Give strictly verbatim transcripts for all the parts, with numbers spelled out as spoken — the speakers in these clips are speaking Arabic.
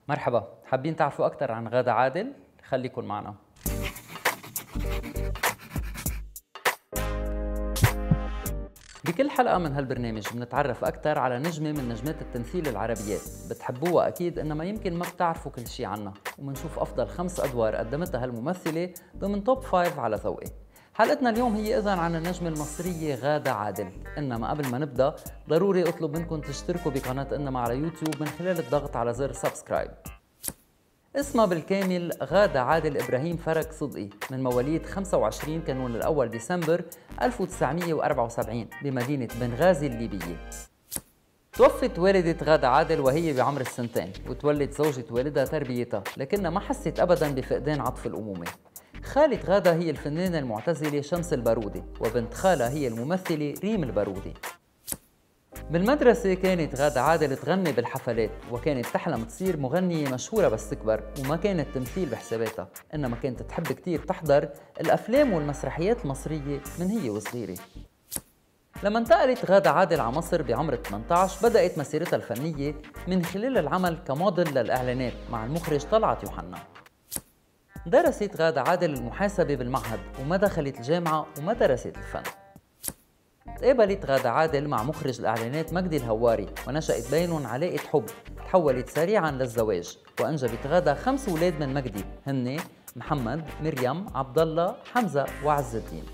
مرحبا، حابين تعرفوا أكثر عن غادة عادل؟ خليكن معنا. بكل حلقة من هالبرنامج بنتعرف أكثر على نجمة من نجمات التمثيل العربيات، بتحبوها أكيد إنما يمكن ما بتعرفوا كل شي عنها، ومنشوف أفضل خمس أدوار قدمتها هالممثلة ضمن توب فايف على ذوقي. حلقتنا اليوم هي إذن عن النجمة المصرية غادة عادل، إنما قبل ما نبدأ ضروري أطلب منكم تشتركوا بقناة إنما على يوتيوب من خلال الضغط على زر سبسكرايب. اسمها بالكامل غادة عادل إبراهيم فرج صدقي، من مواليد خمسة وعشرين كانون الأول ديسمبر ألف وتسعمية وأربعة وسبعين بمدينة بنغازي الليبية. توفت والدة غادة عادل وهي بعمر السنتين، وتولد زوجة والدها تربيتها، لكنها ما حست أبداً بفقدان عطف الأمومة. خالة غادة هي الفنانة المعتزلة شمس البارودي، وبنت خالها هي الممثلة ريم البارودي. بالمدرسة كانت غادة عادل تغني بالحفلات، وكانت تحلم تصير مغنية مشهورة بس تكبر، وما كانت تمثيل بحساباتها، إنما كانت تحب كتير تحضر الأفلام والمسرحيات المصرية من هي وصغيرة. لما انتقلت غادة عادل على مصر بعمر ثمانية عشر بدأت مسيرتها الفنية من خلال العمل كموديل للإعلانات مع المخرج طلعت يوحنا. درست غادة عادل المحاسبة بالمعهد، وما دخلت الجامعة وما درست الفن. تقابلت غادة عادل مع مخرج الإعلانات مجدي الهواري، ونشأت بينهم علاقة حب تحولت سريعاً للزواج، وأنجبت غادة خمس أولاد من مجدي، هن محمد، مريم، عبد الله، حمزة وعز الدين.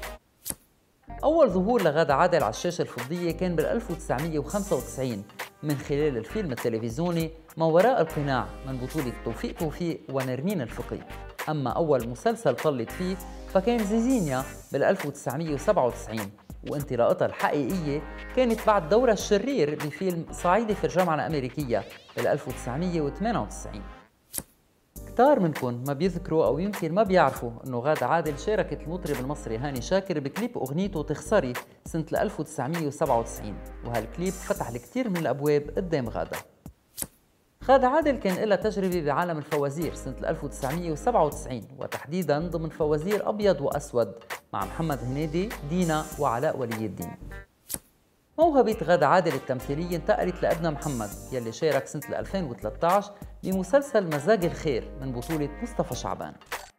أول ظهور لغادة عادل على الشاشة الفضية كان بال ألف وتسعمية وخمسة وتسعين من خلال الفيلم التلفزيوني ما وراء القناع من بطولة توفيق توفيق ونرمين الفقي. أما أول مسلسل طلت فيه فكان زيزينيا بال ألف وتسعمية وسبعة وتسعين، وانطلاقتها الحقيقية كانت بعد دورها الشرير بفيلم صعيدي في الجامعة الأمريكية بال ألف وتسعمية وثمانية وتسعين. كتار منكم ما بيذكروا أو يمكن ما بيعرفوا إنه غادة عادل شاركت المطرب المصري هاني شاكر بكليب أغنيته تخسري سنة ألف وتسعمية وسبعة وتسعين، وهالكليب فتح الكثير من الأبواب قدام غادة. غادة عادل كان لها تجربة بعالم الفوازير سنة ألف وتسعمية وسبعة وتسعين، وتحديداً ضمن فوازير أبيض وأسود مع محمد هنيدي، دينا وعلاء ولي الدين. موهبة غادة عادل التمثيلية انتقلت لابنها محمد يلي شارك سنة ألفين وثلاثة عشر بمسلسل مزاج الخير من بطولة مصطفى شعبان.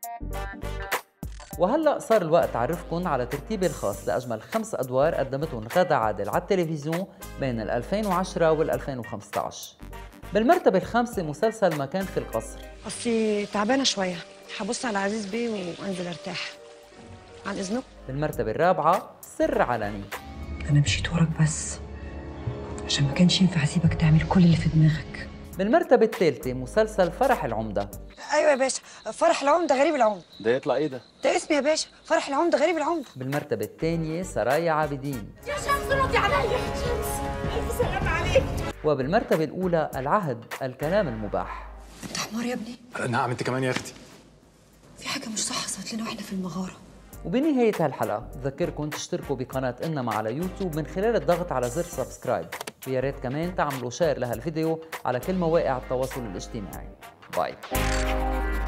وهلأ صار الوقت أعرفكن على ترتيبي الخاص لأجمل خمس أدوار قدمتهم غادة عادل على التلفزيون بين ألفين وعشرة و ألفين وخمسة عشر. بالمرتبة الخامسة مسلسل مكان في القصر. أصلي تعبانة شوية، هبص على عزيز بيه وأنزل أرتاح. عن إذنك. بالمرتبة الرابعة سر علني. أنا مشيت وراك بس عشان ما كانش ينفع أسيبك تعمل كل اللي في دماغك. بالمرتبة الثالثة مسلسل فرح العمدة. أيوة يا باشا، فرح العمدة غريب العمدة. ده يطلع إيه ده؟ ده اسمي يا باشا، فرح العمدة غريب العمدة. بالمرتبة الثانية سرايا عابدين. يا شمس ردي عليا يا شمس، ألف سلام عليك. وبالمرتبة الأولى العهد الكلام المباح. أنت حمار يا ابني؟ نعم أنت كمان يا أختي. في حاجة مش صح صارت لنا وإحنا في المغارة. وبنهاية هالحلقة بذكركم تشتركوا بقناة إنما على يوتيوب من خلال الضغط على زر سبسكرايب، ويا ريت كمان تعملوا شير لهالفيديو على كل مواقع التواصل الاجتماعي. باي.